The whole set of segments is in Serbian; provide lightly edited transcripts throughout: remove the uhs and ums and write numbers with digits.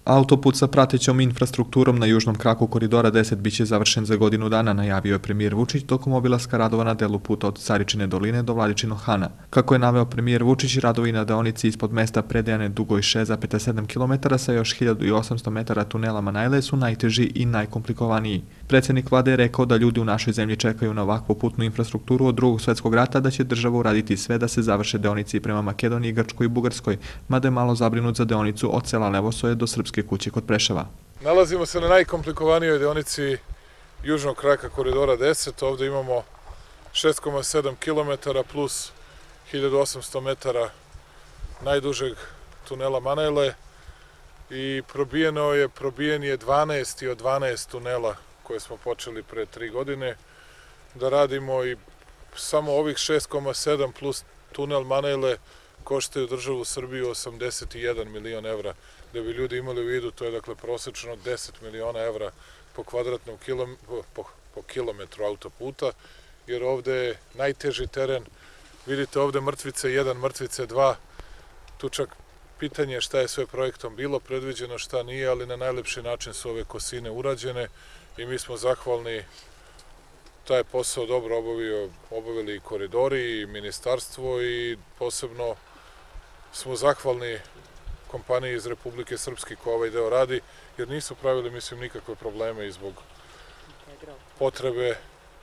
Autoput sa pratećom infrastrukturom na južnom kraku koridora 10 biće završen za godinu dana, najavio je premijer Vučić tokom obilaska radova na delu puta od Caričine doline do Vladičinog Hana. Kako je naveo premijer Vučić, radovi na deonici ispod mesta Predejane dugoj 6,7 km sa još 1800 metara tunela Manajle su najteži i najkomplikovaniji. Predsjednik vlade je rekao da ljudi u našoj zemlji čekaju na ovakvu putnu infrastrukturu od Drugog svjetskog rata, da će država uraditi sve da se završe deonici prema Makedoniji, Grčkoj i Bugarskoj, mada je malo zabrinut za deonicu od sela Levosoje do Srpske kuće kod Preševa. Nalazimo se na najkomplikovanijoj deonici južnog kraka koridora 10. Ovdje imamo 6,7 km plus 1800 metara najdužeg tunela Manajle i probijen je 12 od 12 tunela koje smo počeli pre 3 godine da radimo i samo ovih 6,7 plus tunel Manajle koštaju državu Srbiju 81 milion evra. Da bi ljudi imali u vidu, to je dakle prosečno 10 miliona evra po kvadratnom po kilometru autoputa, jer ovde je najteži teren. Vidite ovde mrtvice 1, mrtvice 2, tu čak pitanje šta je sve projektom bilo predviđeno, šta nije, ali na najlepši način su ove kosine urađene i mi smo zahvalni. Taj posao dobro obavili i koridori i ministarstvo i posebno smo zahvalni kompaniji iz Republike Srpske koja ovaj deo radi, jer nisu pravili, mislim, nikakve probleme i zbog potrebe.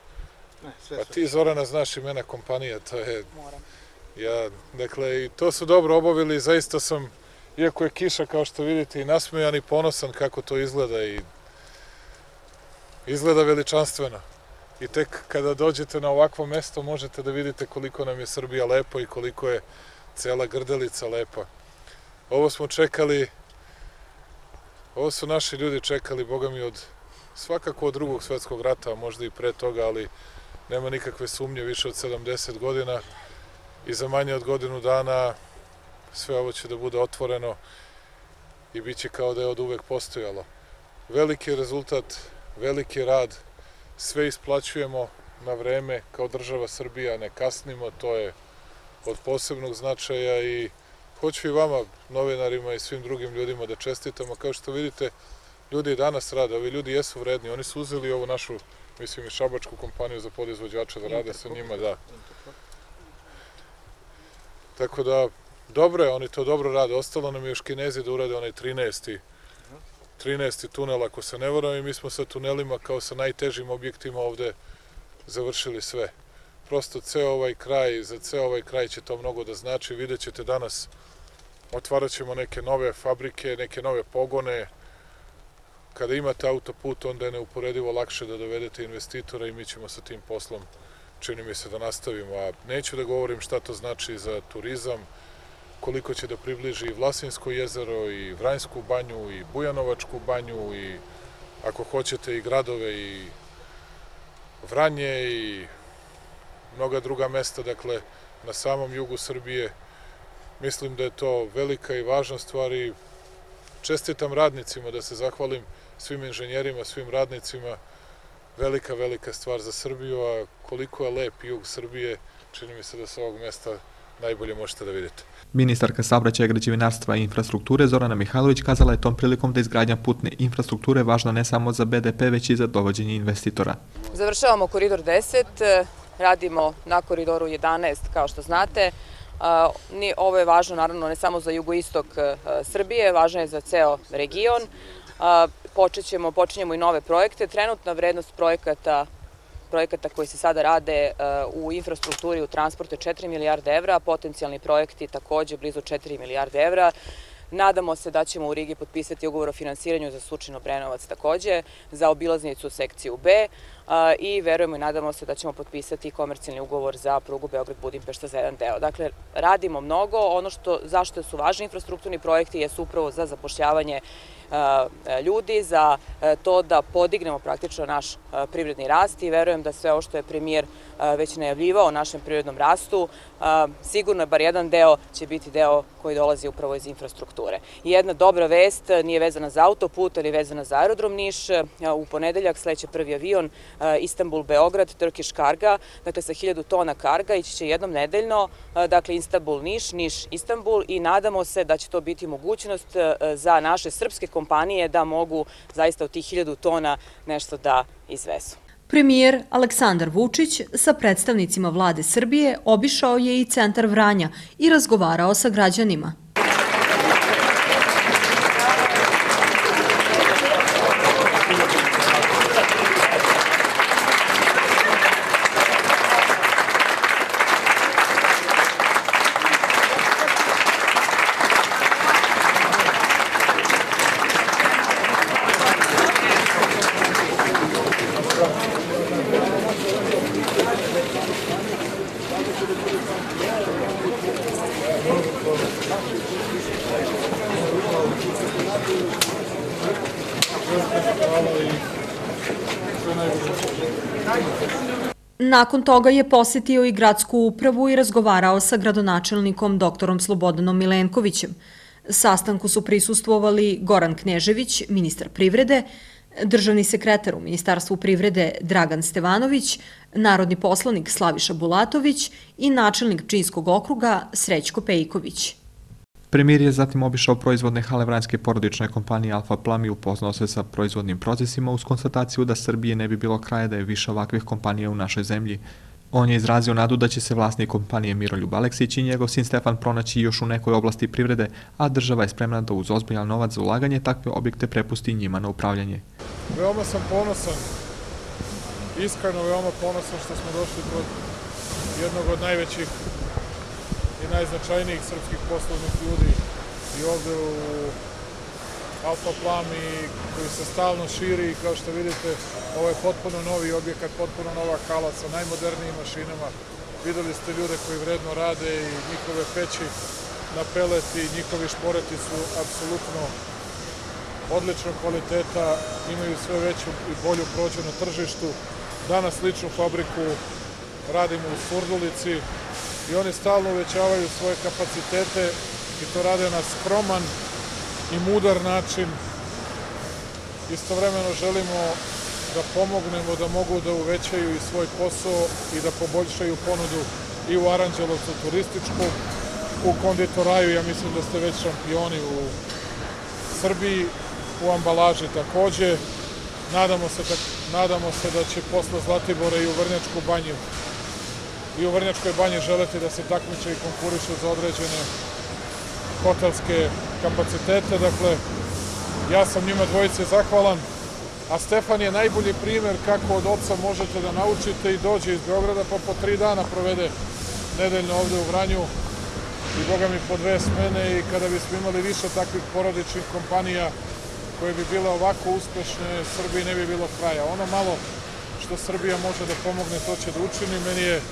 Pa ti, Zorana, znaš imena kompanija, to je... Dakle, i to su dobro obavili i zaista sam, iako je kiša, kao što vidite, i nasmejan i ponosan kako to izgleda i izgleda veličanstveno. I tek kada dođete na ovakvo mesto možete da vidite koliko nam je Srbija lepa i koliko je cela Grdelica lepa. Ovo smo čekali, ovo su naši ljudi čekali, boga mi, svakako od Drugog svjetskog rata, a možda i pre toga, ali nema nikakve sumnje, više od 70 godina i za manje od godinu dana sve ovo će da bude otvoreno i bit će kao da je od uvek postojalo. Veliki rezultat, veliki rad, sve isplaćujemo na vreme kao država Srbija, ne kasnimo, to je od posebnog značaja i hoću i vama, novinarima i svim drugim ljudima da čestitamo. Kao što vidite, ljudi i danas rade, ovi ljudi jesu vredni, oni su uzeli ovu našu, mislim, i šabačku kompaniju za podizvođača da rade sa njima, da. Tako da, dobro je, oni to dobro rade, ostalo nam je još Kinezi da urade onaj 13. tunel, ako se ne varam, i mi smo sa tunelima kao sa najtežim objektima ovde završili sve. Prosto ceo ovaj kraj, za ceo ovaj kraj će to mnogo da znači. Vidjet ćete danas, otvarat ćemo neke nove fabrike, neke nove pogone. Kada imate autoput, onda je neuporedivo lakše da dovedete investitora i mi ćemo sa tim poslom, čini mi se, da nastavimo. A neću da govorim šta to znači za turizam, koliko će da približi i Vlasinsko jezero, i Vranjsku banju, i Bujanovačku banju, i ako hoćete i gradove, i Vranje, i mnoga druga mesta, dakle, na samom jugu Srbije. Mislim da je to velika i važna stvar i čestitam radnicima, da se zahvalim svim inženjerima, svim radnicima. Velika, velika stvar za Srbiju, a koliko je lep jug Srbije, čini mi se da sa ovog mesta najbolje možete da vidite. Ministarka saobraćaja, građevinarstva i infrastrukture Zorana Mihajlović kazala je tom prilikom da izgradnja putne infrastrukture važna ne samo za BDP, već i za dovođenje investitora. Završavamo koridor 10, radimo na koridoru 11, kao što znate. Ovo je važno, naravno, ne samo za jugoistok Srbije, važno je za ceo region. Počinjemo i nove projekte. Trenutna vrednost projekata koji se sada rade u infrastrukturi, u transportu je 4 milijarde evra, potencijalni projekti takođe blizu 4 milijarde evra. Nadamo se da ćemo u Rigi potpisati ugovor o finansiranju za Surčin-Obrenovac takođe, za obilaznicu sekciju B i verujemo i nadamo se da ćemo potpisati komercijalni ugovor za prugu Beograd-Budimpešta za jedan deo. Dakle, radimo mnogo. Ono zašto su važni infrastrukturni projekti je upravo za zapošljavanje ljudi, za to da podignemo praktično naš privredni rast i verujem da sve ovo što je premijer već najavljivao o našem privrednom rastu, sigurno je bar jedan deo će biti deo koji dolazi upravo iz infrastrukture. I jedna dobra vest, nije vezana za autoput, ali je vezana za aerodrom Niš. U ponedeljak sleće prvi avion Istanbul-Beograd, Turkish Carga, dakle sa 1000 tona karga, ići će jednom nedeljno, dakle Istanbul-Niš, Niš-Istanbul, i nadamo se da će to biti mogućnost za naše srpske kompanije da mogu zaista od tih 1000 tona nešto da izvezu. Premijer Aleksandar Vučić sa predstavnicima vlade Srbije obišao je i centar Vranja i razgovarao sa građanima. Nakon toga je posetio i gradsku upravu i razgovarao sa gradonačelnikom dr. Slobodanom Milenkovićem. Sastanku su prisustvovali Goran Knežević, ministar privrede, državni sekretar u Ministarstvu privrede Dragan Stevanović, narodni poslanik Slaviša Bulatović i načelnik Pčinjskog okruga Srećko Pejković. Premijer je zatim obišao proizvodne hale vranjske porodične kompanije Alfa Plam i upoznao se sa proizvodnim procesima uz konstataciju da Srbije ne bi bilo kraja da je više ovakvih kompanija u našoj zemlji. On je izrazio nadu da će se vlasnik kompanije Miroljub Aleksić i njegov sin Stefan pronaći još u nekoj oblasti privrede, a država je spremna da uz ozbiljan novac za ulaganje takve objekte prepusti njima na upravljanje. Veoma sam ponosan, iskreno veoma ponosan što smo došli kod jednog od najvećih i najznačajnijih srpskih poslovnih ljudi i ovde u Alfa Plam, i koji se stalno širi, i kao što vidite, ovo je potpuno novi objekat, potpuno nova hala sa najmodernijim mašinama. Videli ste ljude koji vredno rade i njihove peći na pelet i njihovi šporeti su apsolutno odličnog kvaliteta, imaju sve veću i bolju prođu na tržištu. Danas sličnu fabriku radimo u Surdulici i oni stalno uvećavaju svoje kapacitete i to rade na skroman i mudar način. Istovremeno želimo da pomognemo da mogu da uvećaju i svoj posao i da poboljšaju ponudu i u Aranđelovcu turističku, u konditoraju, ja mislim da ste već šampioni u Srbiji, u ambalaži takođe. Nadamo se da će posle Zlatibora i u Vrnjačkoj banji želeti da se takmiče i konkurišu za određene hotelske kapacitete. Dakle, ja sam njima dvojice zahvalan, a Stefan je najbolji primer kako od oca možete da naučite i dođe iz Beograda pa po 3 dana provede nedeljno ovde u Vranju i boga mi po 2 smene, i kada bismo imali više takvih porodičnih kompanija koje bi bile ovako uspešne, Srbiji ne bi bilo kraja. Ono malo što Srbija može da pomogne, to će da učini. Meni je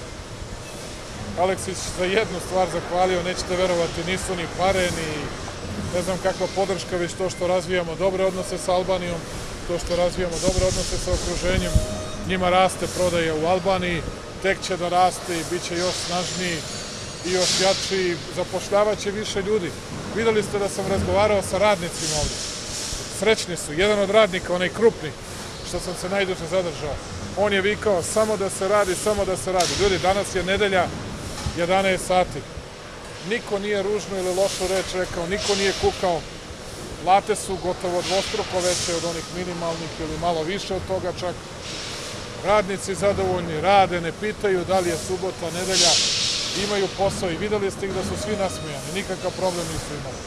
Aleksić za jednu stvar zahvalio, nećete verovati, nisu ni pare, ni ne znam kakva podrška, već to što razvijamo dobre odnose sa Albanijom, to što razvijamo dobre odnose sa okruženjem. Njima raste prodaja u Albaniji, tek će da raste i bit će još snažniji i još jači, zapošljavaće više ljudi. Videli ste da sam razgovarao sa radnicima ovde. Srećni su. Jedan od radnika, onaj krupni, što sam se najduže zadržao, on je vikao samo da se radi, samo da se radi. Ljudi, danas je nedelja, 11 sati. Niko nije ružno ili lošu reč rekao, niko nije kukao. Plate su gotovo dvostruko veće od onih minimalnih ili malo više od toga čak. Radnici zadovoljni, rade, ne pitaju da li je subota, nedelja, imaju posao i videli ste ih da su svi nasmejani, nikakav problem nisu imali.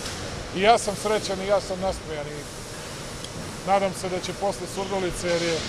I ja sam srećan i ja sam nasmejan i nadam se da će posle Surdulice, jer je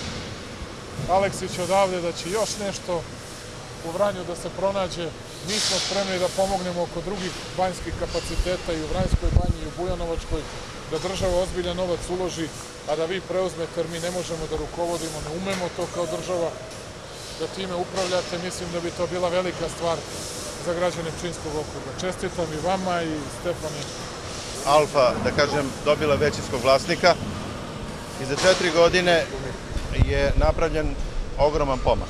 Aleksić odavde, da će još nešto u Vranju da se pronađe. Mi smo spremni da pomognemo oko drugih banjskih kapaciteta i u Vranjskoj banji i u Bujanovačkoj, da država ozbiljan novac uloži, a da vi preuzmete, jer mi ne možemo da rukovodimo, ne umemo to kao država, da time upravljate. Mislim da bi to bila velika stvar za građane Pčinjskog okruga. Čestitam i vama i Stefane. Alfa, da kažem, dobila većinskog vlasnika i za 4 godine je napravljen ogroman pomak.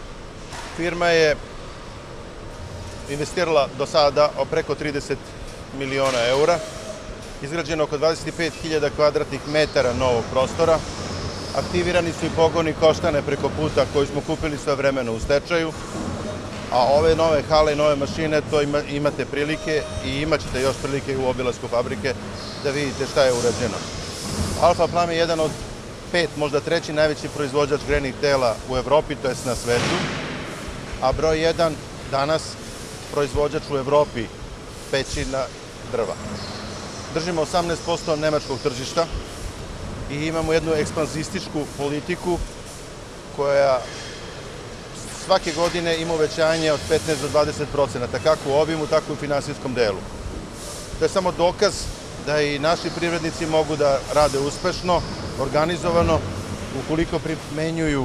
Firma je investirala do sada o preko 30 miliona eura. Izgrađeno oko 25.000 kvadratnih metara novog prostora. Aktivirani su i pogoni koštane preko puta koji smo kupili sve vremeno u stečaju. A ove nove hale i nove mašine, to imate prilike i imat ćete još prilike u obilasku fabrike da vidite šta je urađeno. Alfa Plam je jedan od 5, možda 3. najveći proizvođač grejnih tela u Evropi, to jest na svetu, a broj 1 danas proizvođač u Evropi pećina drva. Držimo 18% nemačkog tržišta i imamo jednu ekspanzističku politiku koja svake godine ima uvećanje od 15 do 20%, kako u obimu, tako i u finansijskom delu. To je samo dokaz da i naši privrednici mogu da rade uspešno, organizovano, ukoliko primenjuju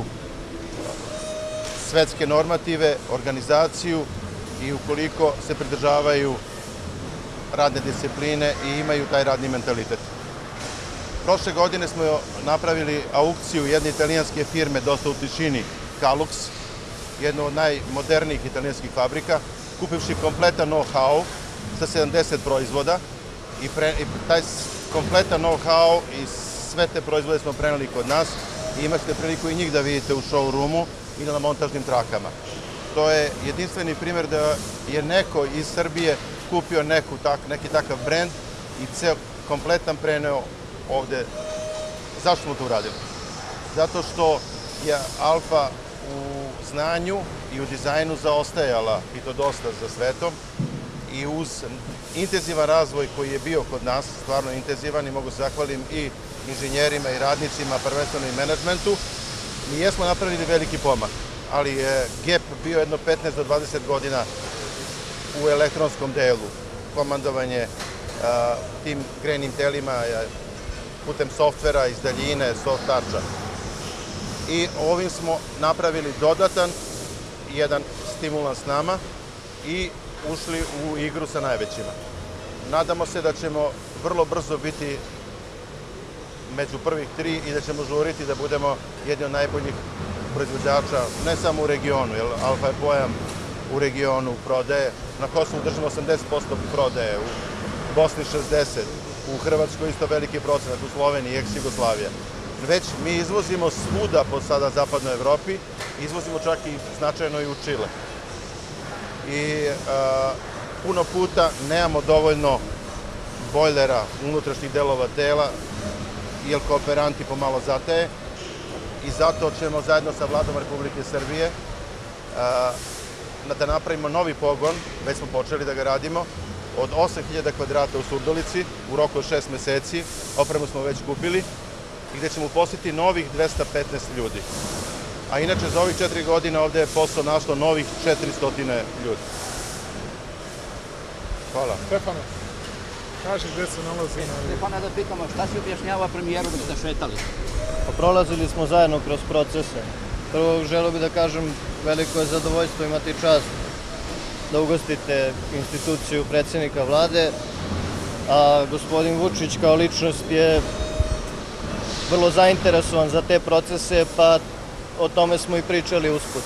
svetske normative, organizaciju i ukoliko se pridržavaju radne discipline i imaju taj radni mentalitet. Prošle godine smo napravili aukciju jedne italijanske firme, dosta u tišini, Kalux, jednu od najmodernijih italijanskih fabrika, kupivši kompletan know-how sa 70 proizvoda i taj kompletan know-how i sve te proizvode smo preneli kod nas i imate priliku i njih da vidite u showroomu i na montažnim trakama. To je jedinstveni primjer da je neko iz Srbije kupio neki takav brend i ceo kompletan preneo ovde. Zašto smo to uradili? Zato što je Alfa u znanju i u dizajnu zaostajala, i to dosta za svetom, i uz intenzivan razvoj koji je bio kod nas, stvarno intenzivan, i mogu se zahvalim i inženjerima i radnicima, prvenstveno i menadžmentu, mi jesmo napravili veliki pomak, ali je gap bio jedno 15 do 20 godina u elektronskom delu, komandovanje tim grejnim telima putem softvera, iz daljine, soft toucha. I ovim smo napravili dodatan jedan stimulans nama i ušli u igru sa najvećima. Nadamo se da ćemo vrlo brzo biti među prvih 3 i da ćemo žuriti da budemo jedni od najboljih proizvođača, ne samo u regionu, jer Alfa je pojam u regionu prodaje. Na Kosovu držimo 80% prodaje, u Bosni 60%, u Hrvatskoj isto veliki procenat, u Sloveniji, ex-Jugoslavija. Već mi izvozimo svuda po sada zapadnoj Evropi, izvozimo čak i značajno i u Čile. I puno puta nemamo dovoljno bojlera, unutrašnjih delova tela, jer kooperanti pomalo zataje. I zato ćemo zajedno sa Vladom Republike Srbije da napravimo novi pogon, već smo počeli da ga radimo, od 8.000 kvadrata u Surdulici u roku od 6 meseci, opremu smo već kupili, i gde ćemo uposliti novih 215 ljudi. A inače, za ovih 4 godine ovde je posao našlo novih 400 ljudi. Hvala. Stefane, kaži gde se nalazi. Stefane, da pitamo, šta si objašnjava premijeru dok ste šetali? Prolazili smo zajedno kroz procese. Prvo, želeo bih da kažem, veliko je zadovoljstvo imati čast da ugostite instituciju predsjednika vlade, a gospodin Vučić kao ličnost je vrlo zainteresovan za te procese, pa o tome smo i pričali usput.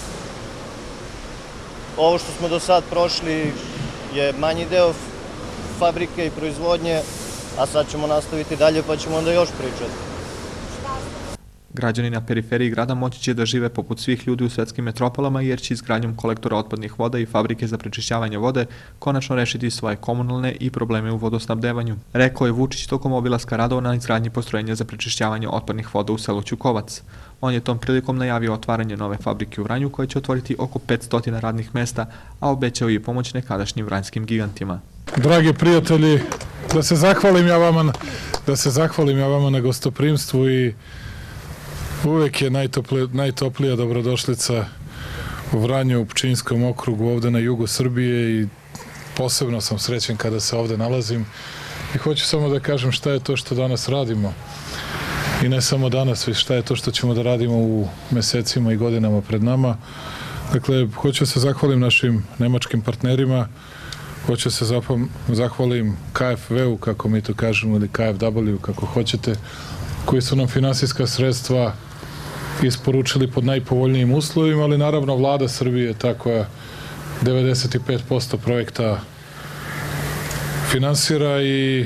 Ovo što smo do sad prošli je manji deo fabrike i proizvodnje, a sad ćemo nastaviti dalje pa ćemo onda još pričati. Građani na periferiji grada moći će da žive poput svih ljudi u svetskim metropolama, jer će izgradnjom kolektora otpadnih voda i fabrike za prečišćavanje vode konačno rešiti svoje komunalne i probleme u vodosnabdevanju. Rekao je Vučić tokom obilaska radova na izgradnji postrojenja za prečišćavanje otpadnih voda u selu Ćukovac. On je tom prilikom najavio otvaranje nove fabrike u Vranju koja će otvoriti oko 500 radnih mesta, a obećao i pomoć nekadašnjim vranjskim gigantima. Dragi prijatelji, da se zahvalim ja vama na gostoprimstvu i uvek je najtoplija dobrodošlica u Vranju, u Pčinjskom okrugu, ovde na jugu Srbije, i posebno sam srećen kada se ovde nalazim. I hoću samo da kažem šta je to što danas radimo. I ne samo danas, već šta je to što ćemo da radimo u mesecima i godinama pred nama. Dakle, hoću se zahvalim našim nemačkim partnerima, hoću se zahvalim KfW-u, kako mi to kažemo, ili KfW, kako hoćete, koji su nam finansijska sredstva isporučili pod najpovoljnijim uslovima, ali naravno vlada Srbije je ta koja 95% projekta finansira i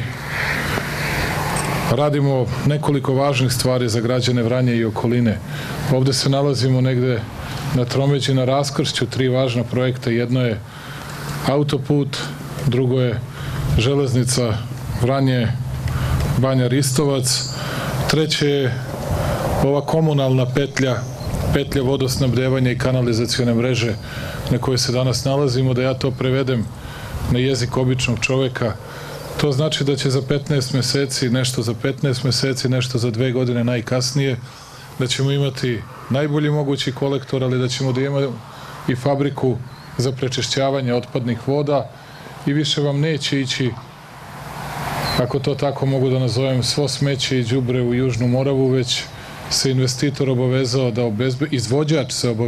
radimo nekoliko važnih stvari za građane Vranja i okoline. Ovde se nalazimo negde na tromeđi, na raskršću 3 važna projekta. Jedno je autoput, drugo je železnica Vranje, Banja Ristovac, treće je ova komunalna petlja vodosnabdevanja i kanalizacione mreže na kojoj se danas nalazimo. Da ja to prevedem na jezik običnog čoveka, to znači da će za 15 meseci, nešto za 15 meseci, nešto za 2 godine najkasnije, da ćemo imati najbolji mogući kolektor, ali da ćemo da imamo i fabriku za prečišćavanje otpadnih voda i više vam neće ići, ako to tako mogu da nazovem, svo smeće i đubre u Južnu Moravu, već se investitor obavezao da izvođač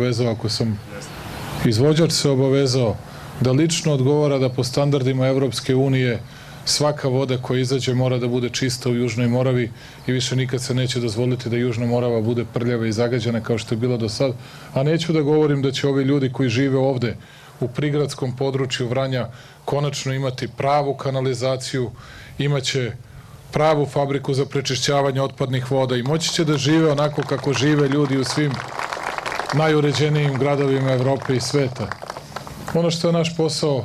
se obavezao da lično odgovara da po standardima Evropske unije svaka voda koja izađe mora da bude čista u Južnoj Moravi i više nikad se neće dozvoliti da Južna Morava bude prljava i zagađena kao što je bilo do sad. A neću da govorim da će ovi ljudi koji žive ovde u prigradskom području Vranja konačno imati pravu kanalizaciju, imaće pravu fabriku za prečišćavanje otpadnih voda i moći će da žive onako kako žive ljudi u svim najuređenijim gradovima Evrope i sveta. Ono što je naš posao,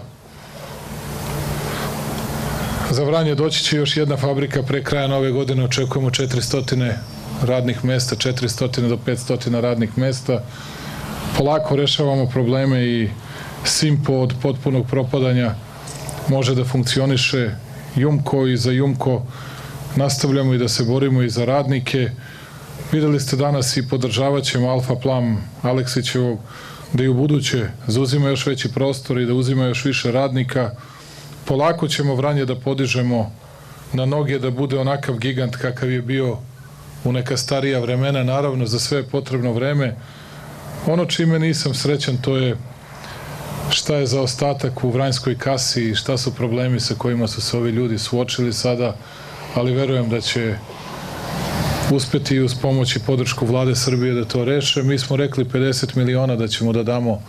za Vranje doći će još jedna fabrika pre kraja nove godine, očekujemo 400 radnih mesta, 400 do 500 radnih mesta. Polako rešavamo probleme i Simpo od potpunog propadanja može da funkcioniše, Jumko, i za Jumko nastavljamo i da se borimo i za radnike. Videli ste danas i podržavat ćemo Alfa Plan Aleksićevog da i u buduće zauzima još veći prostor i da uzima još više radnika. Polako ćemo Vranje da podižemo na noge, da bude onakav gigant kakav je bio u neka starija vremena. Naravno, za sve je potrebno vreme. Ono čime nisam srećan, to je šta je za ostatak u vranjskoj kasi i šta su problemi sa kojima su se ovi ljudi suočili sada, ali verujem da će uspeti uz pomoć i podršku Vlade Srbije da to reše. Mi smo rekli 50 miliona da ćemo da damo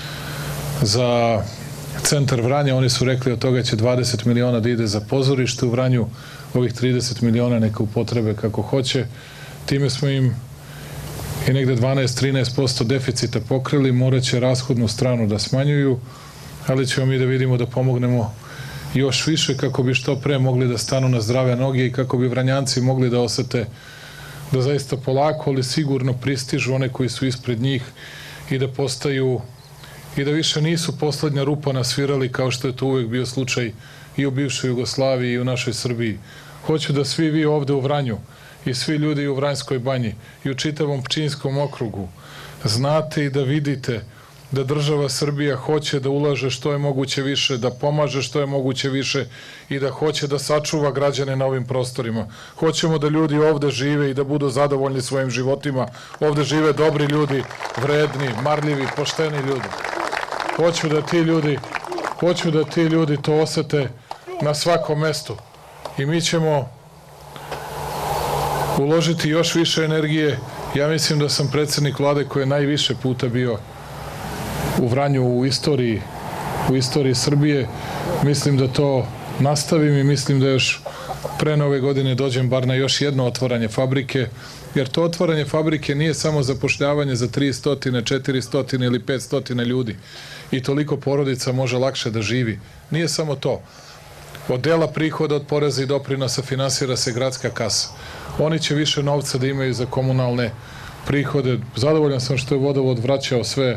za centar Vranja, oni su rekli od toga će 20 miliona da ide za pozorište u Vranju, ovih 30 miliona neka upotrebe kako hoće. Time smo im i negde 12-13% deficita pokrili, morat će rashodnu stranu da smanjuju, ali ćemo mi da vidimo da pomognemo još više kako bi što pre mogli da stanu na zdrave noge i kako bi Vranjanci mogli da osete da zaista polako, ali sigurno pristižu one koji su ispred njih i da postaju i da više nisu poslednja rupa nasvirali kao što je to uvek bio slučaj i u bivšoj Jugoslaviji i u našoj Srbiji. Hoću da svi vi ovde u Vranju i svi ljudi u Vranjskoj banji i u čitavom Pčinjskom okrugu znate i da vidite da država Srbija hoće da ulaže što je moguće više, da pomaže što je moguće više i da hoće da sačuva građane na ovim prostorima. Hoćemo da ljudi ovde žive i da budu zadovoljni svojim životima. Ovde žive dobri ljudi, vredni, marljivi, pošteni ljudi. Hoću da ti ljudi to osete na svakom mestu. I mi ćemo uložiti još više energije. Ja mislim da sam predsednik Vlade koji je najviše puta bio u Vranju u istoriji Srbije. Mislim da to nastavim i mislim da još pre nove godine dođem bar na još jedno otvaranje fabrike, jer to otvaranje fabrike nije samo zapošljavanje za 300, 400 ili 500 ljudi i toliko porodica može lakše da živi. Nije samo to. Od dela prihoda od poreza i doprinosa finansira se gradska kasa. Oni će više novca da imaju za komunalne prihode. Zadovoljan sam što je Vodovod vraćao sve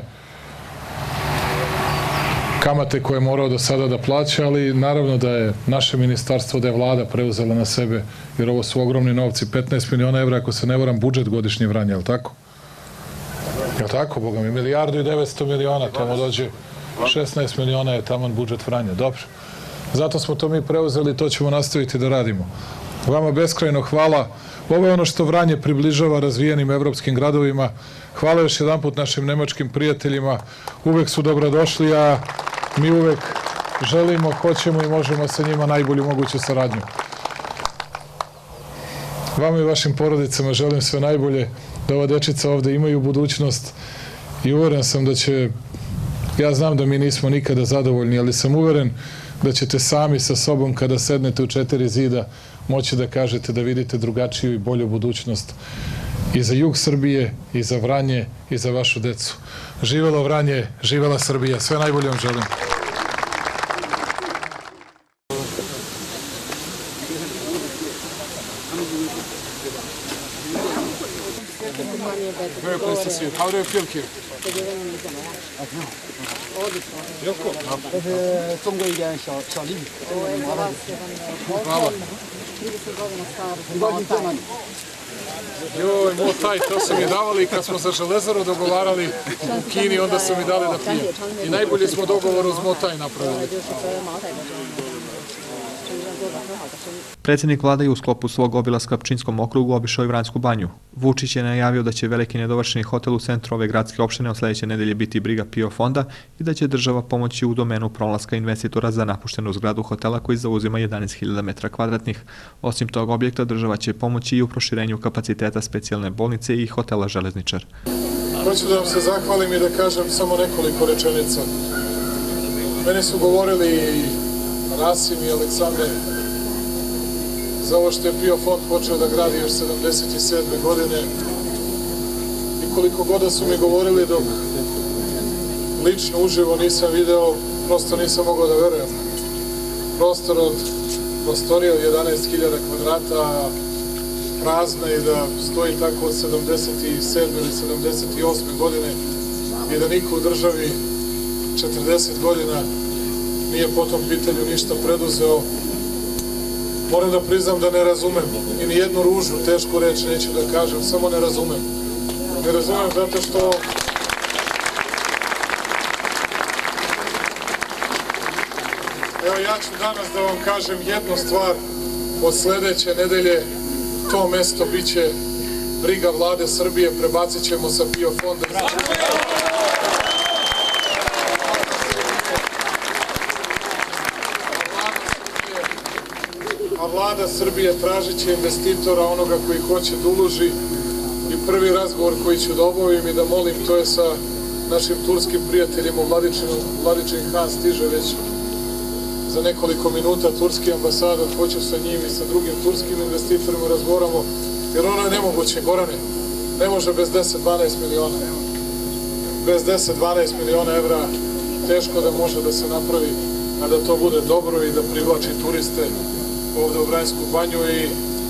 kamate koje je morao do sada da plaća, ali naravno da je naše ministarstvo, da je Vlada preuzela na sebe, jer ovo su ogromni novci, 15 miliona evra, ako se ne varam, budžet godišnji Vranja, je li tako? Je li tako, Boga mi? 1.900 miliona, tamo dođe 16 miliona je taman budžet Vranja, dobro. Zato smo to mi preuzeli i to ćemo nastaviti da radimo. Vama beskrajno hvala. Ovo je ono što Vranje približava razvijenim evropskim gradovima. Hvala još jedan put našim nemačkim prijateljima. Uvek su dobrodošli, a mi uvek želimo, hoćemo i možemo sa njima najbolju moguću saradnju. Vama i vašim porodicama želim sve najbolje, da ova dečica ovde imaju budućnost i uveren sam da će, ja znam da mi nismo nikada zadovoljni, ali sam uveren da ćete sami sa sobom kada sednete u 4 zida moći da kažete da vidite drugačiju i bolju budućnost i za jug Srbije, i za Vranje, i za vašu decu. Živelo Vranje, živela Srbija. Sve najbolje vam želim. Very pleased to see you. How do you feel here? Joj, Motaj, to su mi davali kad smo za Železaru dogovarali u Kini, onda su mi dali da pijem. I najbolji smo dogovor uz Motaj napravili. Predsjednik vlade je u sklopu svog obilaska Pčinjskom okrugu obišao i Vranjsku banju. Vučić je najavio da će veliki nedovršeni hotel u centru ove gradske opštine od sledeće nedelje biti briga PIO fonda i da će država pomoći u domenu prolaska investitora za napuštenu zgradu hotela koji zauzima 11.000 metara kvadratnih. Osim tog objekta, država će pomoći i u proširenju kapaciteta specijalne bolnice i hotela Železničar. Hoću da vam se zahvalim i da kažem samo nekoliko rečenica. Meni su govorili Rasim i Aleksandar za ovo što je PIO fond počeo da gradi još 77. godine i koliko god su mi govorili dok lično uživo nisam video, prosto nisam mogao da verujem. Prostor od prostorije od 11.000 kvadrata prazna i da stoji tako od 77. ili 78. godine i da niko u državi 40 godina nije po tom pitanju ništa preduzeo. Moram da priznam da ne razumem i ni jednu ružnu, tešku reč neću da kažem, samo ne razumem. Ne razumem zato što evo ja ću danas da vam kažem jednu stvar, od sledeće nedelje to mesto biće briga vlade Srbije, prebacit ćemo sa PIO fonda. A vlada Srbije tražit će investitora, onoga koji hoće da uloži, i prvi razgovor koji ću da obavim i da molim, to je sa našim turskim prijateljima u Vladičin Han, stiže već za nekoliko minuta turski ambasador, hoću sa njim i sa drugim turskim investitorima razgovaramo, jer ono je nemoguće, Gorane, ne može bez 10-12 miliona. Bez 10-12 miliona evra teško da može da se napravi, a da to bude dobro i da privlači turiste ovde u Vranjsku banju i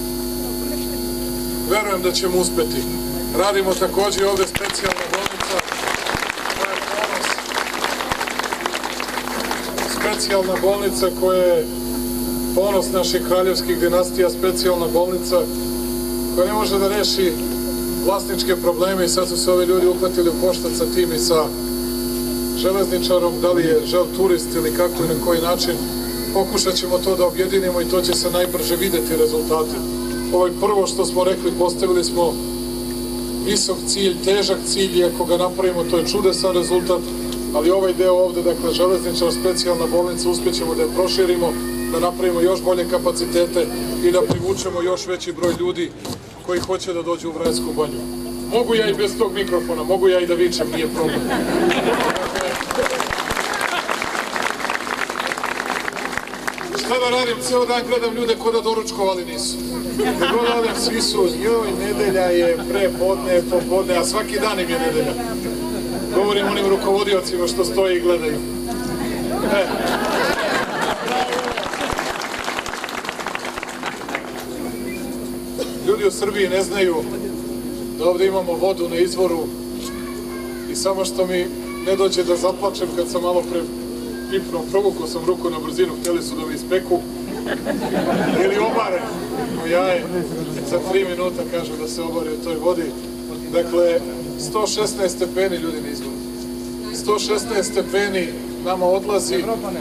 verujem da ćemo uspeti. Radimo takođe ovde specijalna bolnica, koja je ponos, specijalna bolnica koja je ponos naših kraljevskih dinastija, specijalna bolnica koja ne može da reši vlasničke probleme i sad su se ovi ljudi uhvatili u koštac sa tim i sa Železničarom, da li je žel turist ili kako i na koji način. Pokušat ćemo to da objedinimo i to će se najbrže videti rezultati. Ovo je prvo što smo rekli, postavili smo visok cilj, težak cilj i ako ga napravimo to je čudesan rezultat, ali ovaj deo ovde, dakle Železničar, specijalna bolnica, uspjećemo da je proširimo, da napravimo još bolje kapacitete i da privučemo još veći broj ljudi koji hoće da dođu u Vranjsku banju. Mogu ja i bez tog mikrofona, mogu ja i da vičem, nije problem. Šta da radim, ceo dan gledam ljude ko da doručkovali nisu. Gde god odem, svi su, joj, nedelja je, prepodne, popodne, a svaki dan im je nedelja. Govorim onim rukovodiocima što stoje i gledaju. Ljudi u Srbiji ne znaju da ovde imamo vodu na izvoru i samo što mi ne dođe da zaplačem kad sam malo pre pipnuo, provukao sam ruku na brzinu, htjeli su da mi ispeku ili obare u jaje, za 3 minuta kažu da se obari u toj vodi. Dakle, 116 stepeni ljudi na izvoru. 116 stepeni nama odlazi,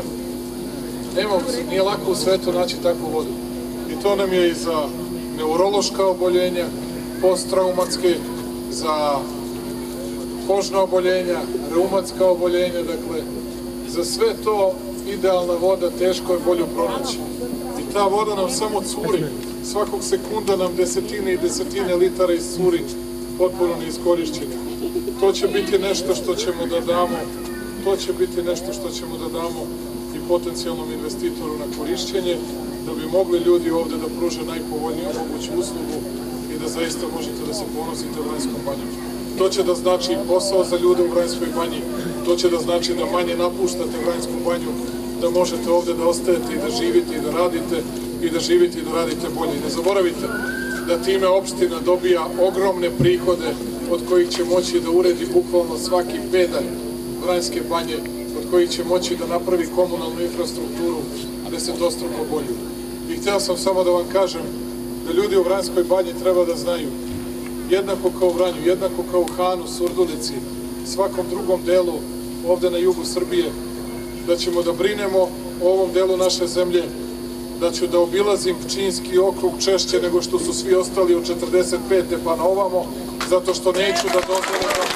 nije lako u svetu naći takvu vodu. I to nam je i za neurološka oboljenja, posttraumatske, za kožna oboljenja, reumatska oboljenja, dakle, za sve to idealna voda, teško je bolju pronaći. I ta voda nam samo curi, svakog sekunda nam desetine i desetine litara iscuri, potpuno neiskorišćeni. To će biti nešto što ćemo da damo, i potencijalnom investitoru na korišćenje, da bi mogli ljudi ovde da pruže najpovoljniju moguću uslugu i da zaista možete da se ponosite Vranjskom banjom. To će da znači posao za ljude u Vranjskoj banji, to će da znači da manje napuštate Vranjsku banju, da možete ovde da ostajete i da živite i da radite i da živite i da radite bolje. Ne zaboravite da time opština dobija ogromne prihode od kojih će moći da uredi bukvalno svaki pedalj Vranjske banje, od kojih će moći da napravi komunalnu infrastrukturu desetostruko bolju. I hteo sam samo da vam kažem da ljudi u Vranjskoj banji treba da znaju, jednako kao u Vranju, jednako kao u Hanu, Surdulici, svakom drugom delu ovde na jugu Srbije, da ćemo da brinemo o ovom delu naše zemlje, da ću da obilazim Pčinjski okrug češće nego što su svi ostali od 45. pa na ovamo, zato što neću da dozvolim da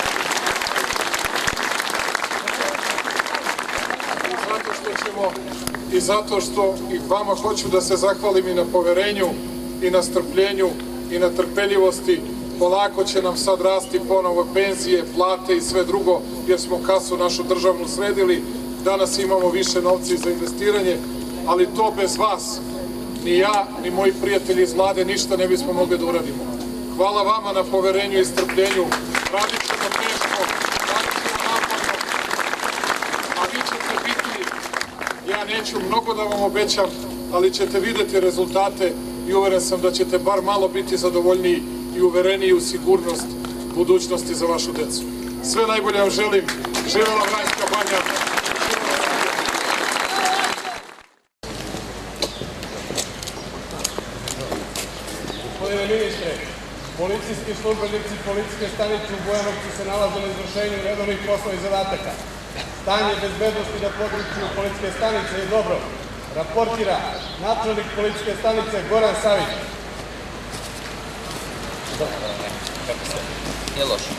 i zato što i vama hoću da se zahvalim i na poverenju i na strpljenju i na trpeljivosti. Polako će nam sad rasti ponovo penzije, plate i sve drugo, jer smo kasu našu državnu sredili. Danas imamo više novca za investiranje, ali to bez vas, ni ja, ni moji prijatelji iz vlade ništa ne bismo mogli da uradimo. Hvala vama na poverenju i strpljenju. Radit ćemo teško, radit ćemo naporno, a vi ćete biti, ja neću mnogo da vam obećam, ali ćete videti rezultate i uveren sam da ćete bar malo biti zadovoljniji i uvereniji u sigurnost budućnosti za vašu decu. Sve najbolje vam želim. Živela Vranjska banja. Gospodine ministre, policijski službenici policijske stanice u Bujanovcu se nalaze na izvršenju redovnih poslovnih zadataka. Stanje bezbednosti na području policijske stanice je dobro. Raportira načelnik policijske stanice Goran Savić. Nije loše.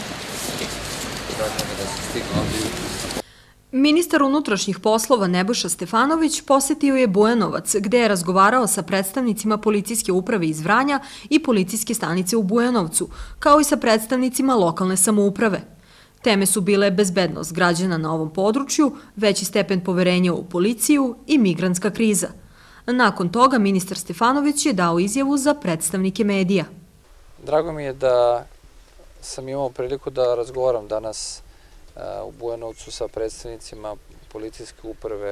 Ministar unutrašnjih poslova Nebojša Stefanović posetio je Bujanovac, gde je razgovarao sa predstavnicima policijske uprave iz Vranja i policijske stanice u Bujanovcu, kao i sa predstavnicima lokalne samouprave. Teme su bile bezbednost građana na ovom području, veći stepen poverenja u policiju i migrantska kriza. Nakon toga ministar Stefanović je dao izjavu za predstavnike medija. Drago mi je da sam imao priliku da razgovaram danas u Bujanovcu sa predstavnicima policijske uprave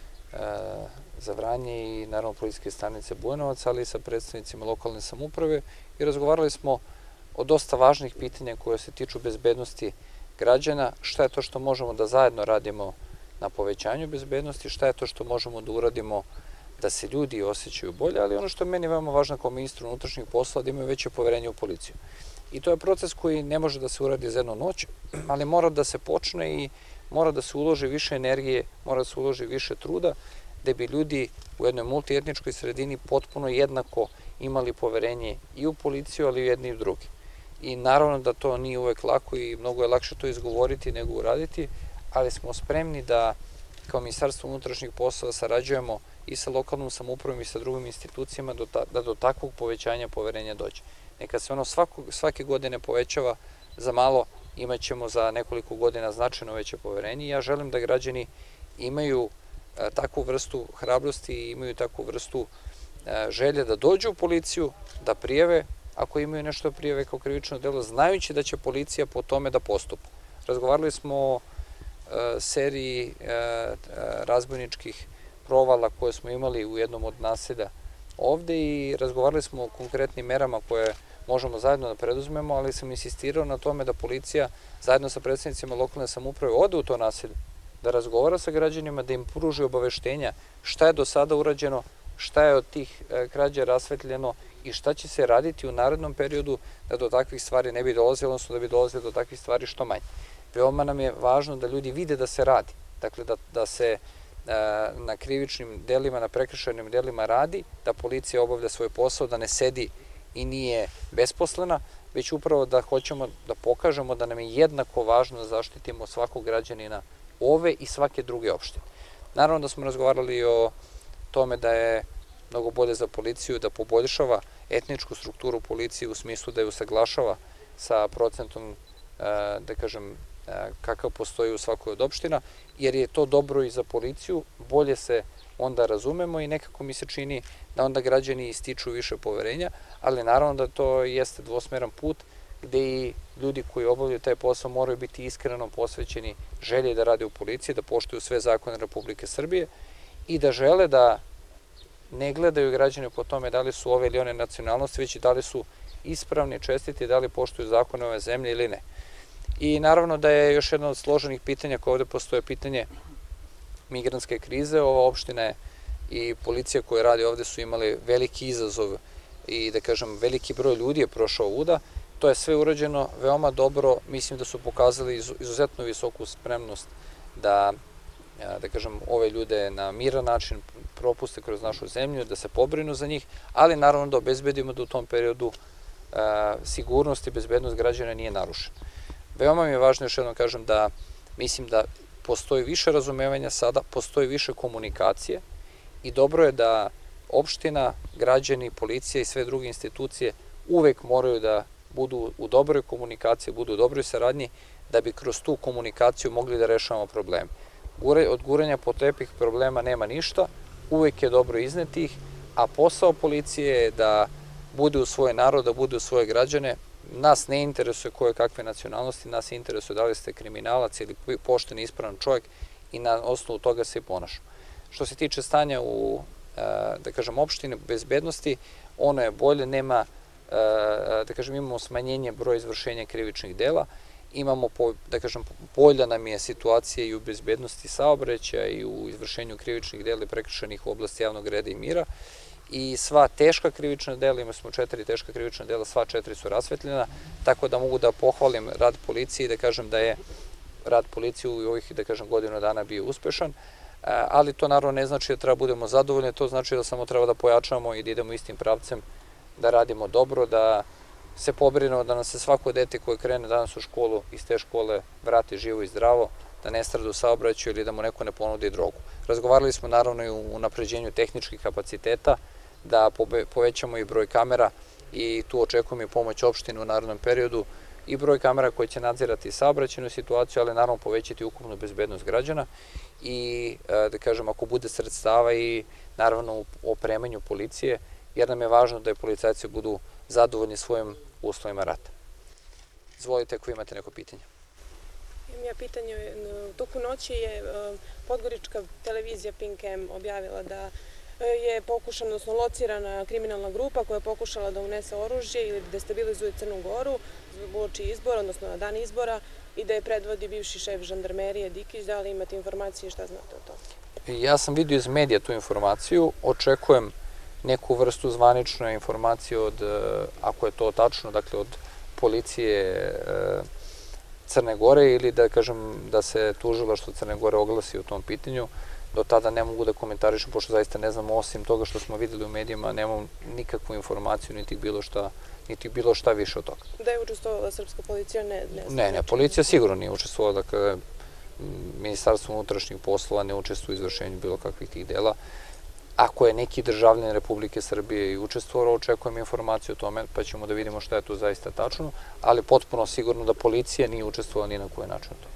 za Vranje i naravno policijske stanice Bujanovac, ali i sa predstavnicima lokalne samouprave i razgovarali smo o dosta važnih pitanja koje se tiču bezbednosti građana, šta je to što možemo da zajedno radimo na povećanju bezbednosti, šta je to što možemo da uradimo da se ljudi osjećaju bolje, ali ono što je meni veoma važno kao ministru unutrašnjih poslova, da imaju veće poverenje u policiju. I to je proces koji ne može da se uradi za jednu noć, ali mora da se počne i mora da se uloži više energije, mora da se uloži više truda, da bi ljudi u jednoj multietničkoj sredini potpuno jednako imali poverenje i u policiju, ali i jedni i u drugi. I naravno da to nije uvek lako i mnogo je lakše to izgovoriti nego uraditi, ali smo spremni da kao Ministarstvo unutrašnjih poslova sarađujemo i sa lokalnom samoupravom i sa drugim institucijama da do takvog povećanja poverenja dođe. Neka se ono svake godine povećava za malo, imat ćemo za nekoliko godina značajno veće poverenje i ja želim da građani imaju takvu vrstu hrabrosti i imaju takvu vrstu želje da dođu u policiju, da prijave, ako imaju nešto prijave kao krivično delo, znajući da će policija po tome da postupa. Razgovarali smo o seriji razbojničkih provala koje smo imali u jednom od naselja ovde i razgovarali smo o konkretnim merama koje možemo zajedno da preduzmemo, ali sam insistirao na tome da policija zajedno sa predstavnicima lokalne samouprave ode u to naselje, da razgovara sa građanima, da im pruži obaveštenja šta je do sada urađeno, šta je od tih krađa rasvetljeno i šta će se raditi u narednom periodu da do takvih stvari ne bi dolazilo, odnosno da bi dolazilo do takvih stvari što manje. Veoma nam je važno da ljudi vide da se radi, dakle da se na krivičnim delima, na prekršajnim delima radi, da policija obavlja svoj posao, da ne sedi i nije besposlena, već upravo da hoćemo da pokažemo da nam je jednako važno da zaštitimo svakog građanina ove i svake druge opštine. Naravno da smo razgovarali o tome da je mnogo bolje za policiju da poboljšava etničku strukturu policije u smislu da je usaglašava sa procentom, da kažem, kakav postoji u svakoj od opština, jer je to dobro i za policiju, bolje se onda razumemo i nekako mi se čini da onda građani ističu više poverenja, ali naravno da to jeste dvosmeran put gde i ljudi koji obavljaju taj posao moraju biti iskreno posvećeni želje da rade u policiji, da poštuju sve zakone Republike Srbije i da žele da ne gledaju građane po tome da li su ove ili one nacionalnosti, već i da li su ispravni, čestiti, da li poštuju zakone ove zemlje ili ne. I naravno da je još jedno od složenih pitanja koje ovde postoje pitanje migrantske krize. Ova opština i policija koja radi ovde su imali veliki izazov i da kažem veliki broj ljudi je prošao ovuda. To je sve urađeno veoma dobro, mislim da su pokazali izuzetno visoku spremnost da kažem, ove ljude na miran način propuste kroz našu zemlju, da se pobrinu za njih, ali naravno da obezbedimo da u tom periodu sigurnost i bezbednost građana nije narušena. Veoma mi je važno još jednom kažem da mislim da postoji više razumevanja sada, postoji više komunikacije i dobro je da opština, građani, policija i sve druge institucije uvek moraju da budu u dobroj komunikaciji, budu u dobroj saradnji, da bi kroz tu komunikaciju mogli da rešavamo probleme. Od guranja po tepih problema nema ništa, uvek je dobro izneti ih, a posao policije je da bude u svoj narod, da bude u svoje građane. Nas ne interesuje koje kakve nacionalnosti, nas interesuje da li ste kriminalac ili pošten i ispravan čovjek i na osnovu toga se i ponašamo. Što se tiče stanja u, da kažem, opštine bezbednosti, ono je bolje, nema, da kažem, imamo smanjenje broja izvršenja krivičnih dela, imamo, da kažem, bolja nam je situacija i u bezbednosti saobraćaja i u izvršenju krivičnih dela i prekršajnih u oblasti javnog reda i mira i sva teška krivična dela, imali smo 4 teška krivična dela, sva 4 su rasvetljena, tako da mogu da pohvalim rad policije i da kažem da je rad policije u ovih, da kažem, godinu dana bio uspešan, ali to naravno ne znači da treba budemo zadovoljni, to znači da samo treba da pojačamo i da idemo istim pravcem, da radimo dobro, da se pobrinemo da nam se svako dete koje krene danas u školu iz te škole vrati živo i zdravo, da ne strada u saobraćaju ili da mu neko ne ponudi drogu. Razgovarali smo naravno i u unapređenju tehničkih kapaciteta, da povećamo i broj kamera i tu očekujem i pomoć opštine u narednom periodu i broj kamera koji će nadzirati saobraćajnu situaciju, ali naravno povećati ukupnu bezbednost građana i da kažem ako bude sredstava i naravno u opremanju policije, jer nam je važno da policajci budu zadovoljni svojim uslovima rada. Izvolite ako imate neko pitanje. Imam ja pitanje. U toku noći je podgorička televizija Pink M objavila da je pokušana, odnosno locirana kriminalna grupa koja je pokušala da unese oružje ili destabilizuje Crnu Goru uoči izbora, odnosno na dan izbora i da je predvodi bivši šef žandarmerije Dikić. Da li imate informacije, šta znate o tome? Ja sam vidio iz medija tu informaciju, očekujem neku vrstu zvanične informacije od, ako je to tačno, dakle od policije Crne Gore ili da kažem da se tužilaštvo Crne Gore oglasi u tom pitanju. Do tada ne mogu da komentarišem, pošto zaista ne znam, osim toga što smo videli u medijima, nemam nikakvu informaciju, niti bilo šta više od toga. Da je učestvovala srpska policija? Ne, policija sigurno nije učestvovala, dakle, Ministarstvo unutrašnjih poslova ne učestvuje u izvršenju bilo kakvih tih dela. Ako je neki državljanin Republike Srbije i učestvovao, očekujem informaciju o tome, pa ćemo da vidimo šta je tu zaista tačno, ali potpuno sigurno da policija nije učestvovala ni na koji način to.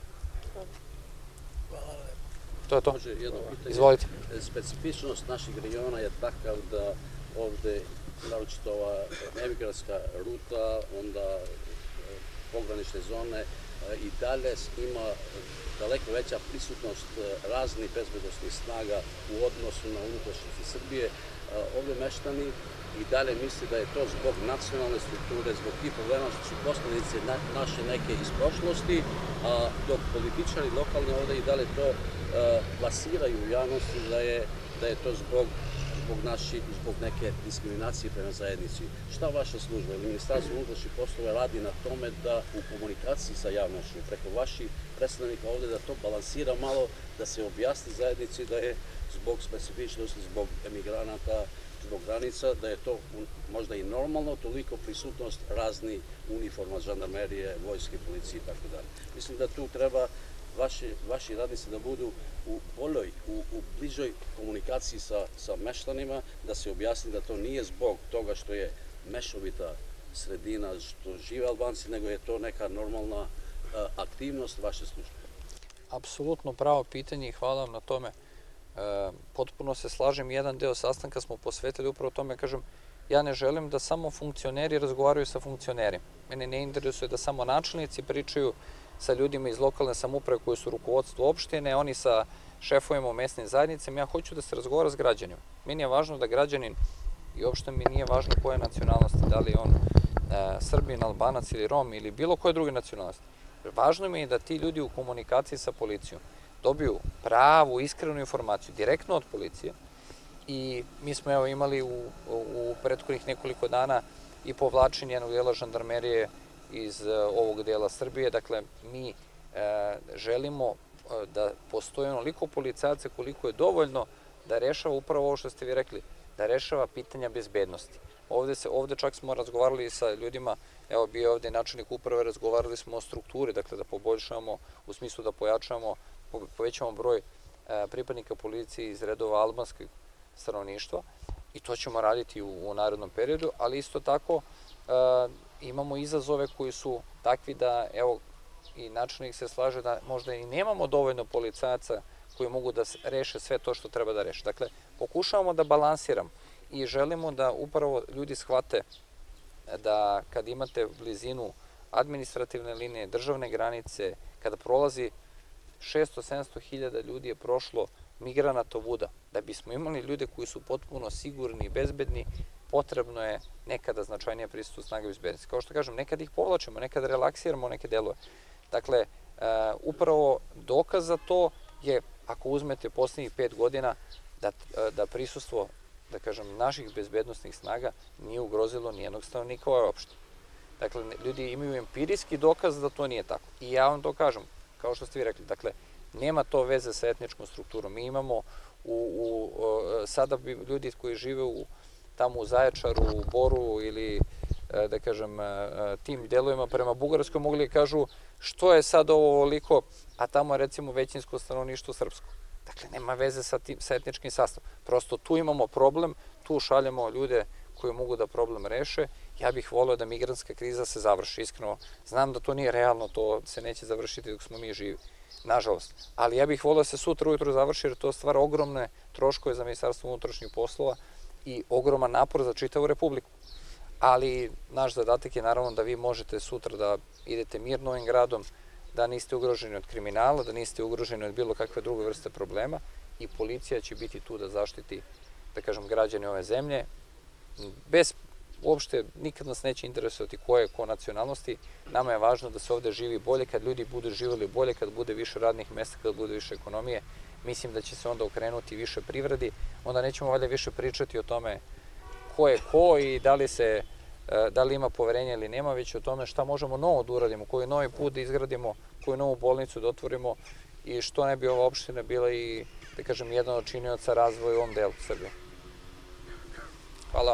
To je to. Izvolite. Specifičnost našeg regiona je takav da ovde, naročito ova emigrantska ruta, onda pogranične zone i dalje ima daleko veća prisutnost raznih bezbednosnih snaga u odnosu na unutrašnjosti Srbije. Ovde meštani i dalje misli da je to zbog nacionalne strukture, zbog tih problema što su posledice naše neke iz prošlosti, dok političari lokalni ovde i dalje to plasiraju u javnosti da je to zbog neke diskriminacije prema zajednici. Šta vaša služba ili Ministarstvo unutrašnjih poslova radi na tome da u komunikaciji sa javnošću preko vaših predstavnika ovde da to balansira malo, da se objasni zajednici da je zbog specifičnosti, zbog emigranata, zbog granica, da je to možda i normalno, toliko prisutnost raznih uniforma, žandarmerije, vojske, policije i tako dalje. Mislim da tu treba vaši radnici da budu u boljoj, u bližoj komunikaciji sa meštanima, da se objasni da to nije zbog toga što je mešovita sredina, što žive Albanci, nego je to neka normalna aktivnost vaše službe? Apsolutno pravo pitanje i hvala vam na tome. Potpuno se slažem, jedan deo sastanka smo posvetili upravo tome, kažem, ja ne želim da samo funkcioneri razgovaraju sa funkcionerima. Mene ne interesuje da samo načelnici pričaju sa ljudima iz lokalne samouprave koji su rukovodstvo opštine, oni sa šefovima u mesnim zajednicama. Ja hoću da se razgovara s građanima. Meni je važno da građanin, i uopšte mi nije važno koje nacionalnosti, da li je on Srbin, Albanac ili Rom ili bilo koje druge nacionalnosti. Važno mi je da ti ljudi u komunikaciji sa policijom dobiju pravu, iskrenu informaciju direktno od policije i mi smo imali u prethodnih nekoliko dana i povlačenje jednog dela žandarmerije iz ovog dela Srbije. Dakle, mi želimo da postoje onoliko policajaca koliko je dovoljno da rešava upravo ovo što ste vi rekli, da rešava pitanja bezbednosti. Ovde čak smo razgovarali sa ljudima, evo bio je ovde načelnik uprave, razgovarali smo o strukturi, dakle da poboljšamo, u smislu da povećamo broj pripadnika policije iz redova albanskog stanovništva i to ćemo raditi u narednom periodu, ali isto tako imamo izazove koji su takvi da, evo, i načelnik se slaže da možda i nemamo dovoljno policajaca koji mogu da reše sve to što treba da reše. Dakle, pokušavamo da balansiramo i želimo da upravo ljudi shvate da kad imate blizinu administrativne linije, državne granice, kada prolazi 600-700 hiljada ljudi je prošlo migranata ovuda. Da bismo imali ljude koji su potpuno sigurni i bezbedni, potrebno je nekada značajnije prisustvo snaga bezbednosti. Kao što kažem, nekad ih povlačimo, nekad relaksiramo neke delove. Dakle, upravo dokaz za to je, ako uzmete poslednjih 5 godina, da prisustvo, da kažem, naših bezbednostnih snaga nije ugrozilo nijednog stanovnika ove opštine. Dakle, ljudi imaju empirijski dokaz da to nije tako. I ja vam to kažem, kao što ste vi rekli, dakle, nema to veze sa etničkom strukturom. Mi imamo sada bi ljudi koji žive tamo u Zaječaru, u Boru ili, da kažem, tim delovima prema Bugarskoj mogli da kažu što je sad ovo ovoliko, a tamo je recimo većinsko stanovništvo srpsko. Dakle, nema veze sa etničkim sastavom. Prosto tu imamo problem, tu šaljemo ljude koji mogu da problem reše. Ja bih volio da migrantska kriza se završi, iskreno. Znam da to nije realno, to se neće završiti dok smo mi živi, nažalost. Ali ja bih volio da se sutra ujutro završi, jer to stvara ogromne troškove za Ministarstvo unutrašnjih poslova i ogroman napor za čitavu Republiku. Ali naš zadatak je naravno da vi možete sutra da idete mirno ovim gradom, da niste ugroženi od kriminala, da niste ugroženi od bilo kakve druge vrste problema i policija će biti tu da zaštiti, da kažem, građane ove zemlje. Uopšte nikad nas neće interesovati ko je ko nacionalnosti. Nama je važno da se ovde živi bolje, kad ljudi budu živjeli bolje, kad bude više radnih mesta, kad bude više ekonomije. Mislim da će se onda okrenuti više privredi. Onda nećemo valjda više pričati o tome ko je ko i da li ima poverenja ili nema, već o tome šta možemo novo da uradimo, koji novi put da izgradimo, koju novu bolnicu da otvorimo i što ne bi ova opština bila i, da kažem, jedan od činioca razvoja u ovom delu Srbije. Hvala.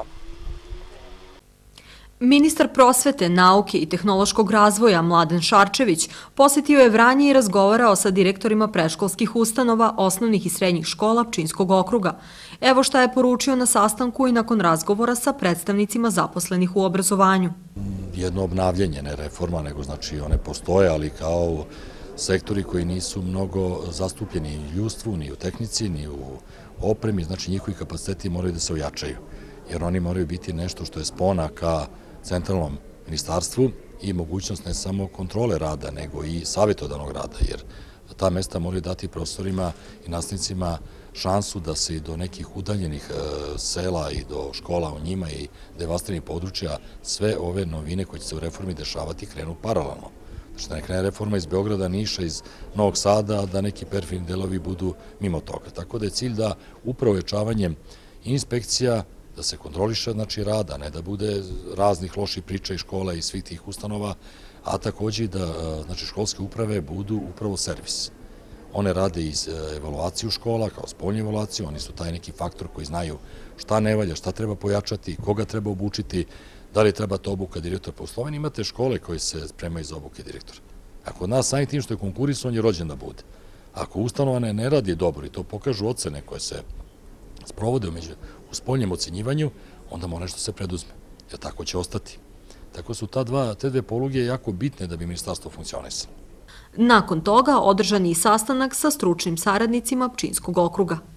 Ministar prosvete, nauke i tehnološkog razvoja Mladen Šarčević posetio je Vranje i razgovarao sa direktorima predškolskih ustanova, osnovnih i srednjih škola Pčinjskog okruga. Evo šta je poručio na sastanku i nakon razgovora sa predstavnicima zaposlenih u obrazovanju. Jedno obnavljanje, ne reforma, nego znači one postoje, ali kao sektori koji nisu mnogo zastupljeni ni u ljudstvu, ni u tehnici, ni u opremi, znači njihovi kapaciteti moraju da se ojačaju, jer oni moraju biti nešto što je spona ka centralnom ministarstvu i mogućnost ne samo kontrole rada, nego i savjetodavnog rada, jer ta mesta moraju dati profesorima i nastavnicima šansu da se i do nekih udaljenih sela i do škola u njima i devastiranih područja sve ove novine koje će se u reformi dešavati krenu paralelno. Znači da ne krene reforma iz Beograda, Niša, iz Novog Sada, a da neki perfidni delovi budu mimo toga. Tako da je cilj da upravo ojačavanjem inspekcija da se kontroliše rad, a ne da bude raznih loših priča iz škola i svih tih ustanova, a takođe i da školske uprave budu upravo servis. One rade iz evaluaciju škola, kao spoljnu evaluaciju, oni su taj neki faktor koji znaju šta ne valja, šta treba pojačati, koga treba obučiti, da li treba to obuka direktora. Po Sloveniji imate škole koje se spremaju za obuke direktora. Ako od nas samim tim što je konkurs, on je rođen da bude. Ako ustanova ne radi dobro i to pokažu ocene koje se sprovode u spoljnjem ocenjivanju, onda mora nešto se preduzme, jer tako će ostati. Tako su te dve poluge jako bitne da bi ministarstvo funkcionisalo. Nakon toga održan je i sastanak sa stručnim saradnicima Pčinjskog okruga.